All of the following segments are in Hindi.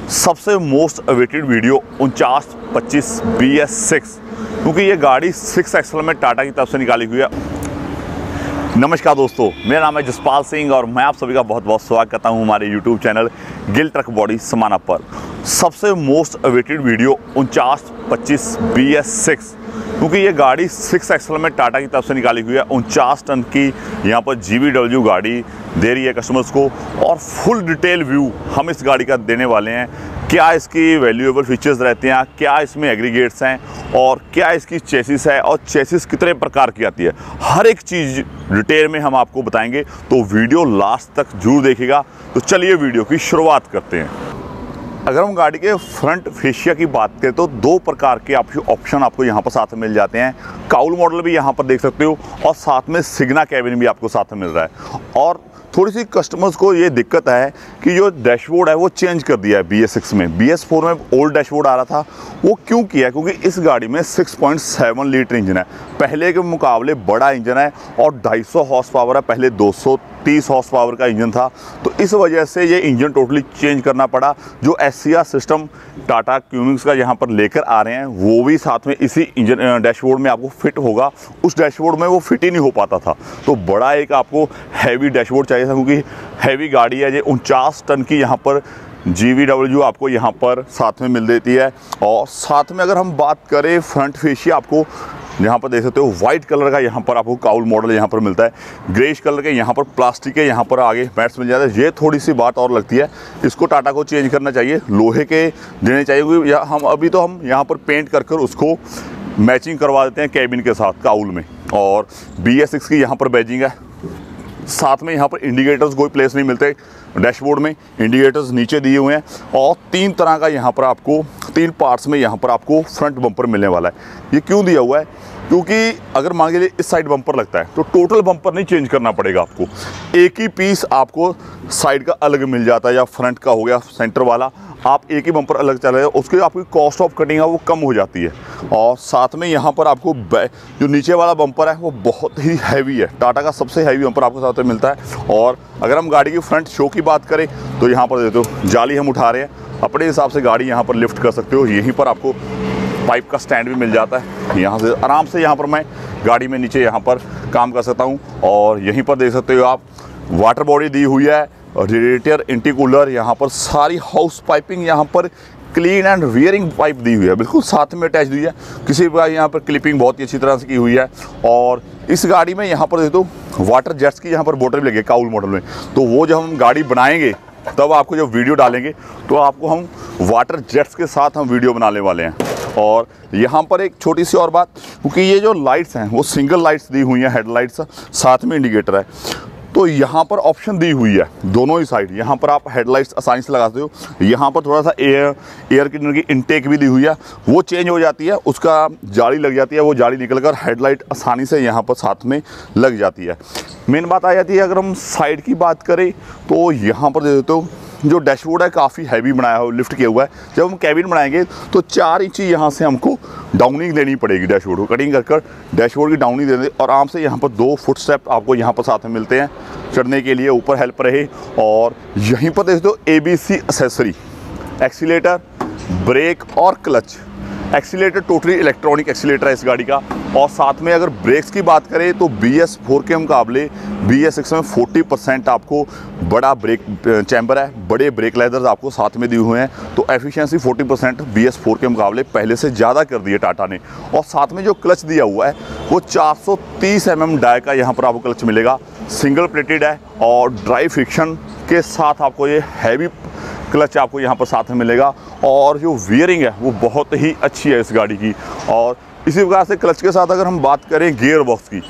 सबसे मोस्ट अवेटेड वीडियो 4925 BS6, क्योंकि ये गाड़ी 6 एक्सल में टाटा की तरफ से निकाली हुई है। नमस्कार दोस्तों, मेरा नाम है जसपाल सिंह और मैं आप सभी का बहुत बहुत स्वागत करता हूं हमारे YouTube channel Gill truck body Samana पर। सबसे मोस्ट अवेटेड वीडियो 4925 BS6, क्योंकि ये गाड़ी 6 एक्सल में टाटा की तरफ से निकाली हुई है। 49 टन की यहाँ पर GVW गाड़ी दे रही है कस्टमर्स को, और फुल डिटेल व्यू हम इस गाड़ी का देने वाले हैं। क्या इसकी वैल्यूएबल फीचर्स रहते हैं, क्या इसमें एग्रीगेट्स हैं, और क्या इसकी चेसिस है, और चेसिस कितने प्रकार की आती है, हर एक चीज़ डिटेल में हम आपको बताएंगे। तो वीडियो लास्ट तक जरूर देखिएगा। तो चलिए वीडियो की शुरुआत करते हैं। अगर हम गाड़ी के फ्रंट फेशिया की बात करें तो दो प्रकार के ऑप्शन आपको यहाँ पर साथ में मिल जाते हैं। काउल मॉडल भी यहाँ पर देख सकते हो, और साथ में सिग्ना कैबिन भी आपको साथ में मिल रहा है। और थोड़ी सी कस्टमर्स को ये दिक्कत है कि जो डैशबोर्ड है वो चेंज कर दिया है BS6 में। BS4 में ओल्ड डैशबोर्ड आ रहा था, वो क्यों किया है? क्योंकि इस गाड़ी में 6.7 लीटर इंजन है, पहले के मुकाबले बड़ा इंजन है, और 250 हॉर्स पावर है, पहले 230 हॉर्स पावर का इंजन था। तो इस वजह से ये इंजन टोटली चेंज करना पड़ा। जो SCR सिस्टम टाटा क्यूनिंग्स का यहाँ पर लेकर आ रहे हैं, वो भी साथ में इसी इंजन डैशबोर्ड में आपको फिट होगा। उस डैशबोर्ड में वो फिट ही नहीं हो पाता था, तो बड़ा एक आपको हैवी डैशबोर्ड चाहिए था, क्योंकि हैवी गाड़ी है। ये 49 टन की यहाँ पर GVW आपको यहाँ पर साथ में मिल देती है। और साथ में अगर हम बात करें फ्रंट फेशिया, आपको यहाँ पर देख सकते हो वाइट कलर का यहाँ पर आपको काउल मॉडल यहाँ पर मिलता है। ग्रेइश कलर के यहाँ पर प्लास्टिक के यहाँ पर आगे मैट्स मिल जाते हैं। ये थोड़ी सी बात और लगती है, इसको टाटा को चेंज करना चाहिए, लोहे के देने चाहिए। क्योंकि हम यहाँ पर पेंट कर उसको मैचिंग करवा देते हैं कैबिन के साथ काउल में। और BS6 की यहाँ पर बैजिंग है। साथ में यहाँ पर इंडिकेटर्स कोई प्लेस नहीं मिलते डैशबोर्ड में, इंडिकेटर्स नीचे दिए हुए हैं। और 3 तरह का यहाँ पर आपको 3 पार्ट्स में यहाँ पर आपको फ्रंट बम्पर मिलने वाला है। ये क्यों दिया हुआ है? क्योंकि अगर मान लीजिए इस साइड बम्पर लगता है तो टोटल बम्पर नहीं चेंज करना पड़ेगा आपको, एक ही पीस आपको साइड का अलग मिल जाता है। या फ्रंट का हो गया सेंटर वाला, आप एक ही बम्पर अलग चला रहे हो, उसकी आपकी कॉस्ट ऑफ कटिंग है वो कम हो जाती है। और साथ में यहाँ पर आपको जो नीचे वाला बम्पर है वो बहुत ही हैवी है, टाटा का सबसे हैवी बम्पर आपको साथ में मिलता है। और अगर हम गाड़ी की फ्रंट शो की बात करें तो यहाँ पर देखो जाली हम उठा रहे हैं, अपने हिसाब से गाड़ी यहाँ पर लिफ्ट कर सकते हो। यहीं पर आपको पाइप का स्टैंड भी मिल जाता है, यहाँ से आराम से यहाँ पर मैं गाड़ी में नीचे यहाँ पर काम कर सकता हूँ। और यहीं पर देख सकते हो आप वाटर बॉडी दी हुई है, रेडिएटर, इंटीकूलर, यहाँ पर सारी हाउस पाइपिंग यहाँ पर क्लीन एंड वियरिंग पाइप दी हुई है, बिल्कुल साथ में अटैच दी है। किसी भी यहाँ पर क्लिपिंग बहुत ही अच्छी तरह से की हुई है। और इस गाड़ी में यहाँ पर देखो वाटर जेट्स की यहाँ पर बोतल भी लगी है काउल मॉडल में। तो वो जब हम गाड़ी बनाएंगे तब आपको जब वीडियो डालेंगे तो आपको हम वाटर जेट्स के साथ हम वीडियो बनाने वाले हैं। और यहाँ पर एक छोटी सी और बात, क्योंकि ये जो लाइट्स हैं वो सिंगल लाइट्स दी हुई हैं, हेडलाइट्स, साथ में इंडिकेटर है। तो यहाँ पर ऑप्शन दी हुई है दोनों ही साइड, यहाँ पर आप हेडलाइट्स आसानी से लगाते हो। यहाँ पर थोड़ा सा एयर की इनटेक भी दी हुई है, वो चेंज हो जाती है, उसका जाली लग जाती है, वो जाली निकलकर हेडलाइट आसानी से यहाँ पर साथ में लग जाती है। मेन बात आ जाती है अगर हम साइड की बात करें तो यहाँ पर दे देते हो जो डैशबोर्ड है काफ़ी हैवी बनाया हुआ, लिफ्ट किया हुआ है। जब हम कैबिन बनाएंगे तो 4 इंच यहाँ से हमको डाउनिंग देनी पड़ेगी डैशबोर्ड को, कटिंग कर डैशबोर्ड की डाउनिंग दे दें। और आराम से यहाँ पर 2 फुट स्टेप आपको यहाँ पर साथ में मिलते हैं चढ़ने के लिए, ऊपर हेल्प रहे। और यहीं पर देख दो ABC एक्सेसरी, एक्सीलेटर, ब्रेक और clutch. Accelerator totally electronic accelerator है इस गाड़ी का। और साथ में अगर ब्रेक्स की बात करें तो BS4 के मुकाबले BS6 में 40% आपको बड़ा ब्रेक चैम्बर है, बड़े ब्रेक लेदर्स आपको साथ में दिए हुए हैं। तो एफिशिएंसी 40% BS4 के मुकाबले पहले से ज़्यादा कर दी है टाटा ने। और साथ में जो क्लच दिया हुआ है वो 430 mm डाई का यहाँ पर आपको क्लच मिलेगा, सिंगल प्लेटेड है। और ड्राई फ्रिक्शन के साथ आपको ये हैवी क्लच आपको यहाँ पर साथ में मिलेगा। और जो वियरिंग है वो बहुत ही अच्छी है इस गाड़ी की। और इसी प्रकार से क्लच के साथ अगर हम बात करें गियर बॉक्स की,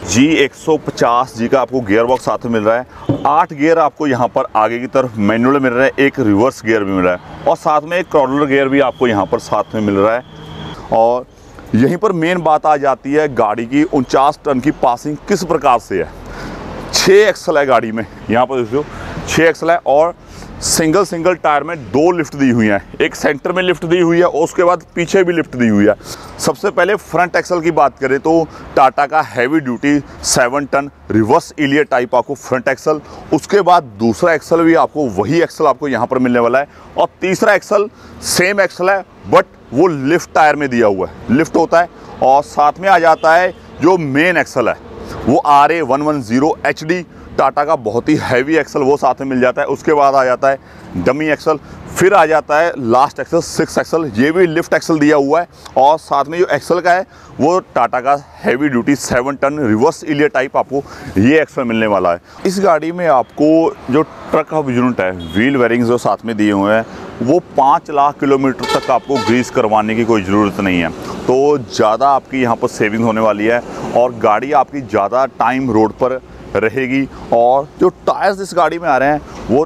G150G का आपको गियर बॉक्स साथ में मिल रहा है। 8 गियर आपको यहाँ पर आगे की तरफ मैनुअल मिल रहा है, एक रिवर्स गियर भी मिल रहा है, और साथ में एक क्रॉलर गियर भी आपको यहाँ पर साथ में मिल रहा है। और यहीं पर मेन बात आ जाती है गाड़ी की 49 टन की पासिंग किस प्रकार से है। 6 एक्सल है गाड़ी में, यहाँ पर देखो 6 एक्सल है। और सिंगल टायर में 2 लिफ्ट दी हुई हैं, एक सेंटर में लिफ्ट दी हुई है और उसके बाद पीछे भी लिफ्ट दी हुई है। सबसे पहले फ्रंट एक्सल की बात करें तो टाटा का heavy duty 7 ton reverse Elliott type आपको फ्रंट एक्सल, उसके बाद दूसरा एक्सल भी आपको वही एक्सल आपको यहाँ पर मिलने वाला है, और तीसरा एक्सल सेम एक्सल है बट वो लिफ्ट टायर में दिया हुआ है, लिफ्ट होता है। और साथ में आ जाता है जो मेन एक्सल है वो RA110 HD टाटा का बहुत ही हैवी एक्सल, वो साथ में मिल जाता है। उसके बाद आ जाता है डमी एक्सल, फिर आ जाता है लास्ट एक्सल 6 एक्सल, ये भी लिफ्ट एक्सल दिया हुआ है। और साथ में जो एक्सल का है वो टाटा का heavy duty 7 ton reverse Elliott type आपको ये एक्सल मिलने वाला है। इस गाड़ी में आपको जो ट्रक हब यूनिट है, व्हील बेयरिंग्स जो साथ में दिए हुए हैं, वो 5 लाख किलोमीटर तक आपको ग्रीस करवाने की कोई ज़रूरत नहीं है, तो ज़्यादा आपकी यहाँ पर सेविंग होने वाली है और गाड़ी आपकी ज़्यादा टाइम रोड पर रहेगी। और जो टायर्स इस गाड़ी में आ रहे हैं वो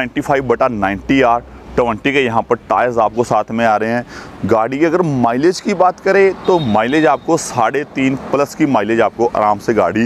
295/90R 20 के यहाँ पर टायर्स आपको साथ में आ रहे हैं। गाड़ी की अगर माइलेज की बात करें तो माइलेज आपको 3.5 प्लस की माइलेज आपको आराम से गाड़ी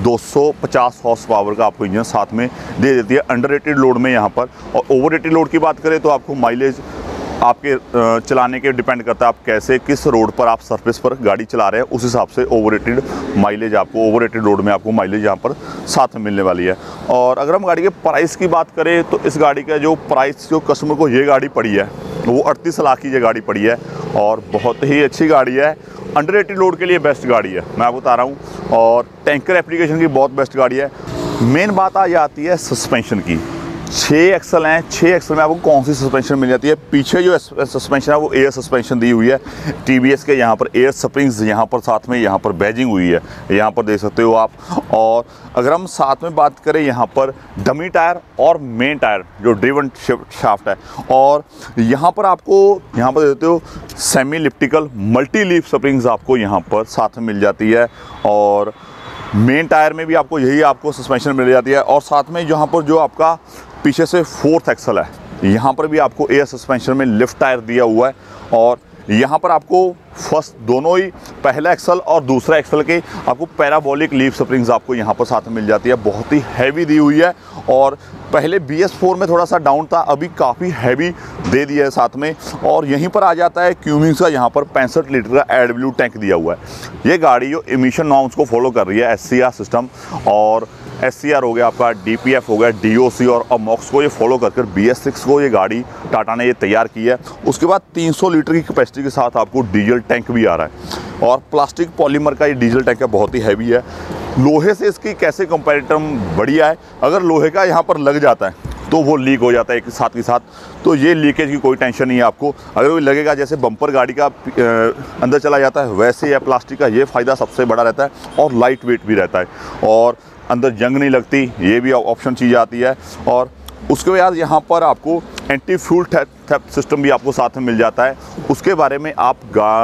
250 हॉर्स पावर का आपको इंजन साथ में दे देती है अंडररेटेड लोड में यहाँ पर। और ओवररेटेड लोड की बात करें तो आपको माइलेज आपके चलाने के डिपेंड करता है, आप कैसे किस रोड पर आप सरफेस पर गाड़ी चला रहे हैं, उस हिसाब से ओवररेटेड माइलेज आपको ओवररेटेड रोड में आपको माइलेज यहाँ पर साथ में मिलने वाली है। और अगर हम गाड़ी के प्राइस की बात करें तो इस गाड़ी का जो प्राइस जो कस्टमर को ये गाड़ी पड़ी है वो 38 लाख की ये गाड़ी पड़ी है और बहुत ही अच्छी गाड़ी है, अंडररेटेड लोड के लिए बेस्ट गाड़ी है, मैं आपको बता रहा हूँ। और टैंकर एप्लीकेशन की बहुत बेस्ट गाड़ी है। मेन बात आ जाती है सस्पेंशन की। 6 एक्सल हैं, 6 एक्सल में आपको कौन सी सस्पेंशन मिल जाती है। पीछे जो सस्पेंशन है वो एयर सस्पेंशन दी हुई है, TVS के यहाँ पर एयर स्प्रिंग्स यहाँ पर साथ में यहाँ पर बैजिंग हुई है, यहाँ पर देख सकते हो आप। और अगर हम साथ में बात करें यहाँ पर डमी टायर और मेन टायर जो ड्रिवन शाफ्ट है, और यहाँ पर आपको यहाँ पर देते हो semi elliptical multi leaf springs आपको यहाँ पर साथ में मिल जाती है। और मेन टायर में भी आपको यही आपको सस्पेंशन मिल जाती है। और साथ में यहाँ पर जो आपका पीछे से 4th एक्सल है, यहाँ पर भी आपको एयर सस्पेंशन में लिफ्ट टायर दिया हुआ है। और यहाँ पर आपको फर्स्ट दोनों ही पहला एक्सल और दूसरा एक्सल के आपको पैराबोलिक लीफ स्प्रिंग्स आपको यहाँ पर साथ में मिल जाती है, बहुत ही हैवी दी हुई है। और पहले BS4 में थोड़ा सा डाउन था, अभी काफ़ी हैवी दे दिया है साथ में। और यहीं पर आ जाता है क्यूमिंग्स का यहाँ पर 65 लीटर का AdBlue टैंक दिया हुआ है। ये गाड़ी जो एमिशन नॉर्म्स को फॉलो कर रही है, SCR सिस्टम और SCR हो गया आपका, DPF हो गया, DOC और अमॉक्स को ये फॉलो कर BS6 को ये गाड़ी टाटा ने ये तैयार की है। उसके बाद 300 लीटर की कैपेसिटी के साथ आपको डीजल टैंक भी आ रहा है और प्लास्टिक पॉलीमर का ये डीजल टैंक है, बहुत ही हैवी है। लोहे से इसकी कैसे कंपैरेटिव बढ़िया है, अगर लोहे का यहाँ पर लग जाता है तो वो लीक हो जाता है एक साथ के साथ, तो ये लीकेज की कोई टेंशन नहीं है आपको। अगर वो लगेगा जैसे बम्पर गाड़ी का अंदर चला जाता है वैसे या प्लास्टिक का, ये फ़ायदा सबसे बड़ा रहता है और लाइट वेट भी रहता है और अंदर जंग नहीं लगती, ये भी ऑप्शन चीज़ आती है। और उसके बाद यहाँ पर आपको एंटी फ्यूल थेफ्ट सिस्टम भी आपको साथ में मिल जाता है। उसके बारे में आप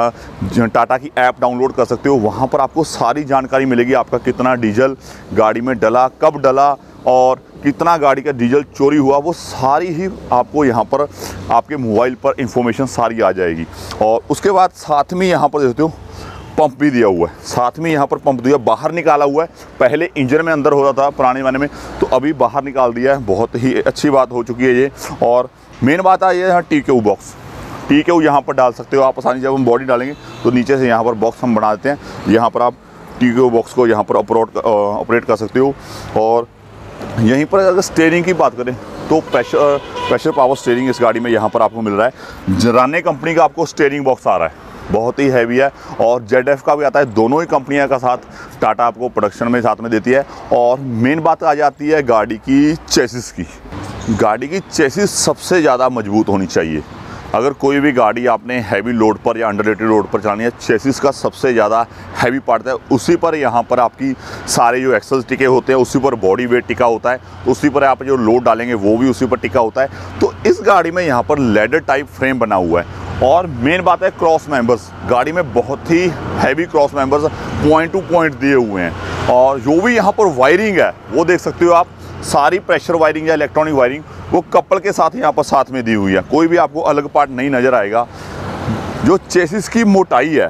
टाटा की ऐप डाउनलोड कर सकते हो, वहाँ पर आपको सारी जानकारी मिलेगी, आपका कितना डीजल गाड़ी में डला, कब डला और कितना गाड़ी का डीजल चोरी हुआ, वो सारी ही आपको यहाँ पर आपके मोबाइल पर इंफॉर्मेशन सारी आ जाएगी। और उसके बाद साथ में यहाँ पर देखते हो पंप भी दिया हुआ है, साथ में यहाँ पर पंप दिया, बाहर निकाला हुआ है। पहले इंजन में अंदर होता था पुराने ज़माने में, तो अभी बाहर निकाल दिया है, बहुत ही अच्छी बात हो चुकी है ये। और मेन बात है ये यहाँ TKU बॉक्स, TKU यहाँ पर डाल सकते हो आप आसानी। जब हम बॉडी डालेंगे तो नीचे से यहाँ पर बॉक्स हम बना देते हैं, यहाँ पर आप TKU बॉक्स को यहाँ पर ऑपरेट कर सकते हो। और यहीं पर अगर स्टीयरिंग की बात करें तो प्रेशर पावर स्टीयरिंग इस गाड़ी में यहाँ पर आपको मिल रहा है। जराने कंपनी का आपको स्टीयरिंग बॉक्स आ रहा है, बहुत ही हैवी है। और ZF का भी आता है, दोनों ही कंपनियां का साथ टाटा आपको प्रोडक्शन में साथ में देती है। और मेन बात आ जाती है गाड़ी की चेसिस की। गाड़ी की चेसिस सबसे ज़्यादा मजबूत होनी चाहिए। अगर कोई भी गाड़ी आपने हैवी लोड पर या अंडररेटेड लोड पर चलानी है, चेसिस का सबसे ज़्यादा हैवी पार्ट है, उसी पर यहाँ पर आपकी सारे जो एक्सेल्स टिके होते हैं, उसी पर बॉडी वेट टिका होता है, उसी पर आप जो लोड डालेंगे वो भी उसी पर टिका होता है। तो इस गाड़ी में यहाँ पर लेडर टाइप फ्रेम बना हुआ है। और मेन बात है क्रॉस मेंबर्स, गाड़ी में बहुत ही heavy cross members point to point दिए हुए हैं। और जो भी यहाँ पर वायरिंग है वो देख सकते हो आप, सारी प्रेशर वायरिंग या इलेक्ट्रॉनिक वायरिंग वो कपल के साथ यहाँ पर साथ में दी हुई है, कोई भी आपको अलग पार्ट नहीं नज़र आएगा। जो चेसिस की मोटाई है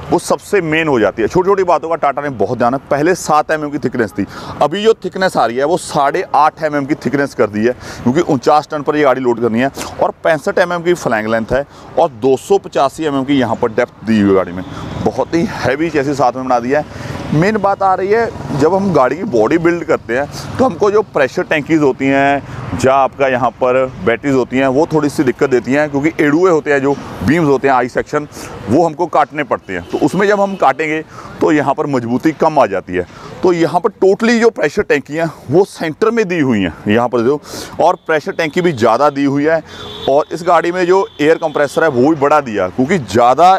वो सबसे मेन हो जाती है। छोटी छोटी बातों का टाटा ने बहुत ध्यान है। पहले 7 mm की थिकनेस थी, अभी जो थिकनेस आ रही है वो 8.5 mm की थिकनेस कर दी है, क्योंकि 49 टन पर ये गाड़ी लोड करनी है। और 65 mm की फ्लैंग लेंथ है और 285 mm की यहाँ पर डेप्थ दी हुई है गाड़ी में। बहुत ही हैवी चेसिस साथ में बना दिया है। मेन बात आ रही है, जब हम गाड़ी की बॉडी बिल्ड करते हैं तो हमको जो प्रेशर टैंकीज़ होती हैं, जहाँ आपका यहाँ पर बैटरीज होती हैं, वो थोड़ी सी दिक्कत देती हैं, क्योंकि एडुए होते हैं, जो बीम्स होते हैं आई सेक्शन, वो हमको काटने पड़ते हैं। तो उसमें जब हम काटेंगे तो यहाँ पर मजबूती कम आ जाती है। तो यहाँ पर टोटली जो प्रेशर टैंकी हैं वो सेंटर में दी हुई हैं यहाँ पर जो, और प्रेशर टैंकी भी ज़्यादा दी हुई है। और इस गाड़ी में जो एयर कंप्रेसर है वो भी बड़ा दिया, क्योंकि ज़्यादा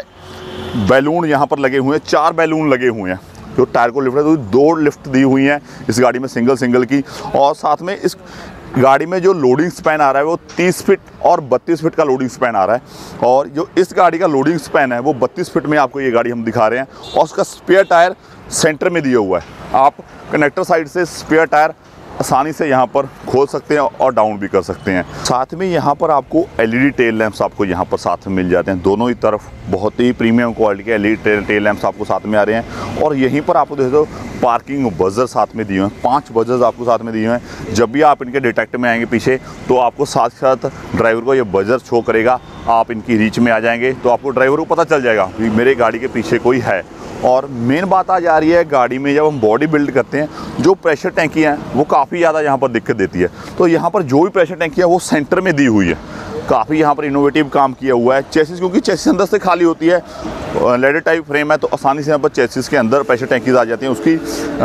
बैलून यहाँ पर लगे हुए हैं, 4 बैलून लगे हुए हैं जो टायर को लिफ्ट है। तो 2 लिफ्ट दी हुई हैं इस गाड़ी में सिंगल की। और साथ में इस गाड़ी में जो लोडिंग स्पैन आ रहा है वो 30 फीट और 32 फीट का लोडिंग स्पैन आ रहा है। और जो इस गाड़ी का लोडिंग स्पैन है वो 32 फीट में आपको ये गाड़ी हम दिखा रहे हैं। और उसका स्पेयर टायर सेंटर में दिया हुआ है। आप कनेक्टर साइड से स्पेयर टायर आसानी से यहाँ पर खोल सकते हैं और डाउन भी कर सकते हैं। साथ में यहाँ पर आपको LED टेल लैंप्स आपको यहाँ पर साथ में मिल जाते हैं, दोनों ही तरफ बहुत ही प्रीमियम क्वालिटी के LED टेल लैंप्स आपको साथ में आ रहे हैं। और यहीं पर आपको देख दो पार्किंग बजर साथ में दिए हुए हैं, 5 बजर्स आपको साथ में दिए हुए हैं। जब भी आप इनके डिटेक्ट में आएंगे पीछे, तो आपको साथ साथ ड्राइवर को ये बजर शो करेगा। आप इनकी रीच में आ जाएंगे तो आपको ड्राइवर को पता चल जाएगा कि मेरे गाड़ी के पीछे कोई है। और मेन बात आ जा रही है, गाड़ी में जब हम बॉडी बिल्ड करते हैं, जो प्रेशर टैंकी है वो काफ़ी ज़्यादा यहाँ पर दिक्कत देती है। तो यहाँ पर जो भी प्रेशर टैंकी है वो सेंटर में दी हुई है। काफ़ी यहाँ पर इनोवेटिव काम किया हुआ है। चेसिस, क्योंकि चेसिस अंदर से खाली होती है, लेडर टाइप फ्रेम है, तो आसानी से यहाँ पर चेसिस के अंदर प्रेशर टैंकीज आ जाती हैं। उसकी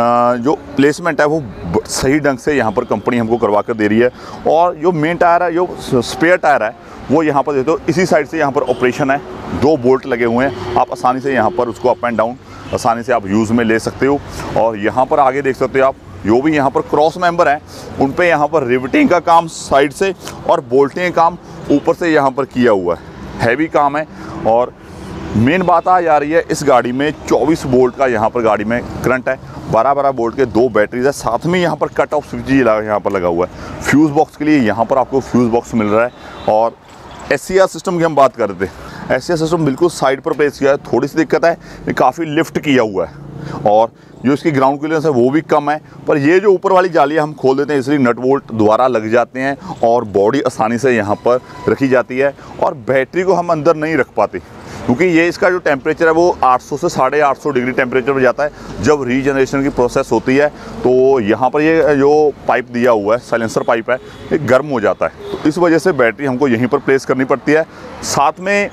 जो प्लेसमेंट है वो सही ढंग से यहाँ पर कंपनी हमको करवा कर दे रही है। और जो मेन टायर है, जो स्पेयर टायर है, वो यहाँ पर देते हो इसी साइड से यहाँ पर ऑपरेशन है। 2 बोल्ट लगे हुए हैं, आप आसानी से यहाँ पर उसको अप एंड डाउन आसानी से आप यूज़ में ले सकते हो। और यहाँ पर आगे देख सकते हो आप, जो भी यहाँ पर क्रॉस मेंबर हैं उन पे यहाँ पर रिवेटिंग का काम साइड से और बोल्टिंग का काम ऊपर से यहाँ पर किया हुआ है। हैवी काम है। और मेन बात आ जा रही है, इस गाड़ी में 24 वोल्ट का यहाँ पर गाड़ी में करंट है, 12 वोल्ट के 2 बैटरीज है। साथ में यहाँ पर कट ऑफ स्विच यहाँ पर लगा हुआ है। फ्यूज़ बॉक्स के लिए यहाँ पर आपको फ्यूज़ बॉक्स मिल रहा है। और SCR सिस्टम की हम बात कर रहे थे, SCR सिस्टम बिल्कुल साइड पर प्लेस किया है। थोड़ी सी दिक्कत है, ये काफ़ी लिफ्ट किया हुआ है और जो इसकी ग्राउंड क्लियरेंस है वो भी कम है। पर ये जो ऊपर वाली जालियाँ हम खोल देते हैं, इसलिए नट बोल्ट दोबारा लग जाते हैं और बॉडी आसानी से यहाँ पर रखी जाती है। और बैटरी को हम अंदर नहीं रख पाते, क्योंकि ये इसका जो टेम्परेचर है वो 800 से 850 डिग्री टेम्परेचर पर जाता है। जब रीजनरेशन की प्रोसेस होती है तो यहाँ पर ये जो पाइप दिया हुआ है, साइलेंसर पाइप है, ये गर्म हो जाता है। तो इस वजह से बैटरी हमको यहीं पर प्लेस करनी पड़ती है। साथ में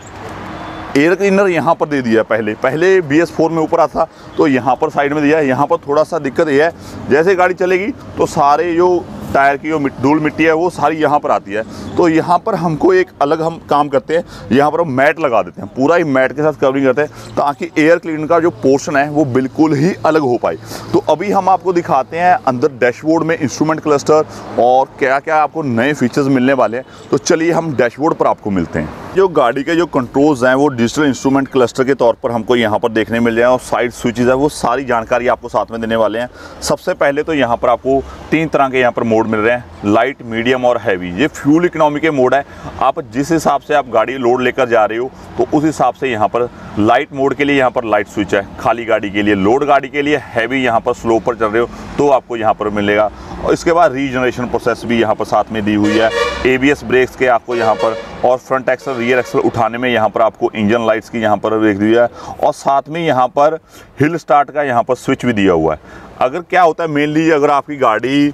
एयर क्लीनर यहाँ पर दे दिया है। पहले BS4 में ऊपर आता था, तो यहाँ पर साइड में दिया है। यहाँ पर थोड़ा सा दिक्कत ये है, जैसे गाड़ी चलेगी तो सारे जो टायर की जो धूल मिट्टी है वो सारी यहाँ पर आती है। तो यहाँ पर हमको एक अलग हम काम करते हैं, यहाँ पर हम मैट लगा देते हैं, पूरा ही मैट के साथ कवरिंग करते हैं, ताकि एयर क्लीनर का जो पोर्शन है वो बिल्कुल ही अलग हो पाए। तो अभी हम आपको दिखाते हैं अंदर डैशबोर्ड में इंस्ट्रूमेंट क्लस्टर और क्या क्या आपको नए फीचर्स मिलने वाले हैं। तो चलिए हम डैशबोर्ड पर आपको मिलते हैं। जो गाड़ी के जो कंट्रोल्स हैं वो डिजिटल इंस्ट्रूमेंट क्लस्टर के तौर पर हमको यहाँ पर देखने मिल रहे हैं। और साइड स्विचेस है वो सारी जानकारी आपको साथ में देने वाले हैं। सबसे पहले तो यहाँ पर आपको 3 तरह के यहाँ पर मोड मिल रहे हैं, लाइट, मीडियम और हैवी। ये फ्यूल इकोनॉमी के मोड है। आप जिस हिसाब से आप गाड़ी लोड लेकर जा रहे हो तो उस हिसाब से यहाँ पर लाइट मोड के लिए यहाँ पर लाइट स्विच है, खाली गाड़ी के लिए, लोड गाड़ी के लिए हैवी यहाँ पर स्लो पर चल रहे हो तो आपको यहाँ पर मिलेगा। और इसके बाद रीजनरेशन प्रोसेस भी यहाँ पर साथ में दी हुई है। ABS ब्रेक्स के आपको यहाँ पर, और फ्रंट एक्सल रियर एक्सल उठाने में यहाँ पर आपको इंजन लाइट्स की यहाँ पर देख दिया है। और साथ में यहाँ पर हिल स्टार्ट का यहाँ पर स्विच भी दिया हुआ है। अगर क्या होता है, मेनली अगर आपकी गाड़ी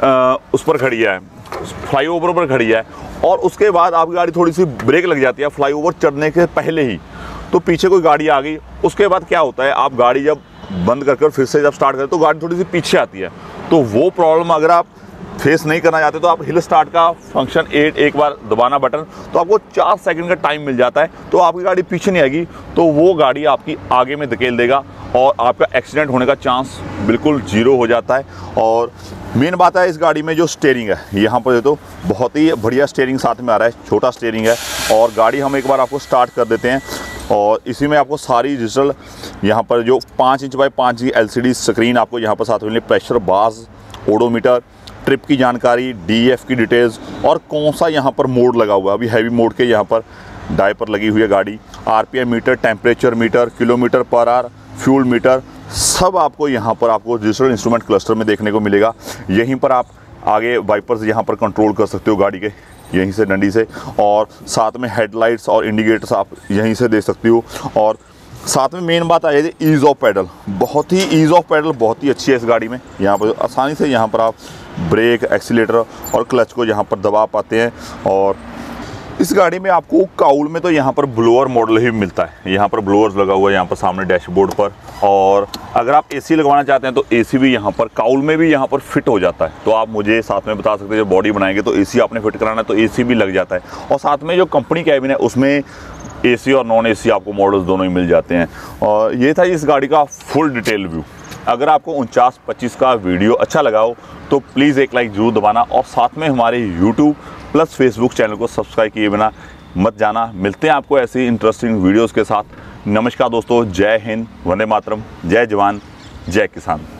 उस पर खड़ी है, फ्लाईओवर पर खड़ी है, और उसके बाद आपकी गाड़ी थोड़ी सी ब्रेक लग जाती है फ्लाईओवर चढ़ने के पहले ही, तो पीछे कोई गाड़ी आ गई, उसके बाद क्या होता है, आप गाड़ी जब बंद कर फिर से जब स्टार्ट करें तो गाड़ी थोड़ी सी पीछे आती है। तो वो प्रॉब्लम अगर आप फेस नहीं करना चाहते तो आप हिल स्टार्ट का फंक्शन 8 एक बार दबाना बटन, तो आपको 4 सेकंड का टाइम मिल जाता है। तो आपकी गाड़ी पीछे नहीं आएगी, तो वो गाड़ी आपकी आगे में धकेल देगा और आपका एक्सीडेंट होने का चांस बिल्कुल 0 हो जाता है। और मेन बात है, इस गाड़ी में जो स्टीयरिंग है यहाँ पर तो बहुत ही बढ़िया स्टीयरिंग साथ में आ रहा है, छोटा स्टीयरिंग है। और गाड़ी हम एक बार आपको स्टार्ट कर देते हैं और इसी में आपको सारी डिजिटल यहाँ पर जो 5 इंच बाय 5 की LCD स्क्रीन आपको यहाँ पर साथ में, प्रेशर, बाज, ओडोमीटर, ट्रिप की जानकारी, DF की डिटेल्स और कौन सा यहाँ पर मोड लगा हुआ है। अभी हैवी मोड के यहाँ पर डायपर लगी हुई है गाड़ी, RPM meter, temperature meter, kilometre per hour, fuel meter, सब आपको यहाँ पर आपको डिजिटल इंस्ट्रूमेंट क्लस्टर में देखने को मिलेगा। यहीं पर आप आगे वाइपर्स यहाँ पर कंट्रोल कर सकते हो गाड़ी के, यहीं से डंडी से, और साथ में हेडलाइट्स और इंडिकेटर्स आप यहीं से दे सकते हो। और साथ में मेन बात आ जाती है ईज़ ऑफ पैडल, बहुत ही ईज़ ऑफ पैडल बहुत ही अच्छी है इस गाड़ी में। यहाँ पर आसानी से यहाँ पर आप ब्रेक, एक्सीलेटर और क्लच को यहाँ पर दबा पाते हैं। और इस गाड़ी में आपको काउल में तो यहाँ पर ब्लोअर मॉडल ही मिलता है, यहाँ पर ब्लोअर्स लगा हुआ है यहाँ पर सामने डैशबोर्ड पर। और अगर आप AC लगवाना चाहते हैं तो AC भी यहाँ पर काउल में भी यहाँ पर फिट हो जाता है। तो आप मुझे साथ में बता सकते हैं, जब बॉडी बनाएंगे तो AC आपने फिट कराना है तो AC भी लग जाता है। और साथ में जो कंपनी कैबिन है उसमें AC और नॉन AC आपको मॉडल्स दोनों ही मिल जाते हैं। और ये था इस गाड़ी का फुल डिटेल व्यू। अगर आपको 4925 का वीडियो अच्छा लगा हो तो प्लीज़ एक लाइक ज़रूर दबाना, और साथ में हमारे YouTube प्लस Facebook चैनल को सब्सक्राइब किए बिना मत जाना। मिलते हैं आपको ऐसी इंटरेस्टिंग वीडियोज़ के साथ। नमस्कार दोस्तों, जय हिंद, वंदे मातरम, जय जवान, जय किसान।